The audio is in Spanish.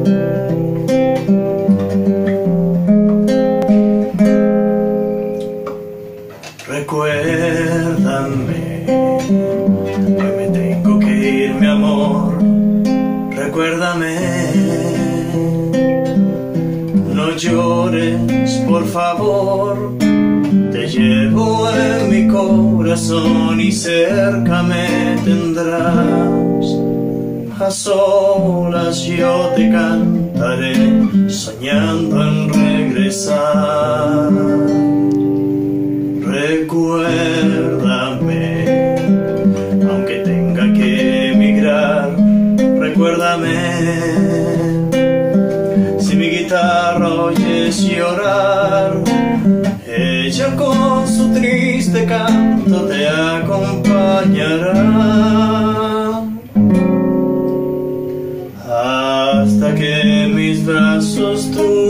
Recuérdame, hoy me tengo que ir, mi amor. Recuérdame, no llores, por favor. Te llevo en mi corazón y cerca me tendrás. A solas yo te cantaré, soñando en regresar. Recuérdame, aunque tenga que emigrar. Recuérdame, si mi guitarra oyes llorar, ella con su triste canto te acompañará, hasta que mis brazos tú